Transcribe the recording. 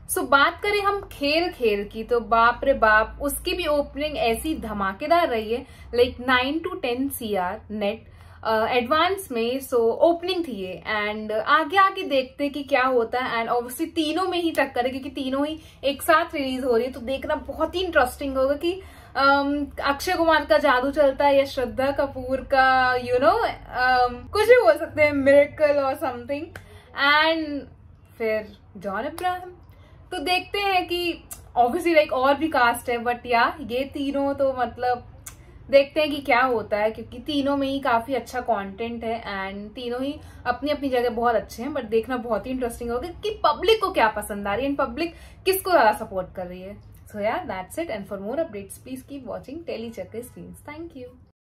बात करें हम खेल खेल की, तो बाप रे बाप, उसकी भी ओपनिंग ऐसी धमाकेदार रही है, like 9 to 10 CR net advance में। ओपनिंग थी ये, एंड आगे आगे देखते कि क्या होता है। एंड ऑब्वियसली तीनों में ही टक्कर है, क्योंकि तीनों ही एक साथ रिलीज हो रही है, तो देखना बहुत ही इंटरेस्टिंग होगा कि अक्षय कुमार का जादू चलता है या श्रद्धा कपूर का कुछ भी बोल सकते हैं, मिरेकल और समथिंग। एंड फिर जॉन अब्राहम, तो देखते हैं कि ऑब्वियसली लाइक और भी कास्ट है, बट या ये तीनों तो मतलब देखते हैं कि क्या होता है, क्योंकि तीनों में ही काफी अच्छा कंटेंट है एंड तीनों ही अपनी अपनी जगह बहुत अच्छे हैं। बट देखना बहुत ही इंटरेस्टिंग होगा कि पब्लिक को क्या पसंद आ रही है एंड पब्लिक किसको ज्यादा सपोर्ट कर रही है। सो यार, that's it, and for more updates please keep watching Telly Chakkar screens. Thank you.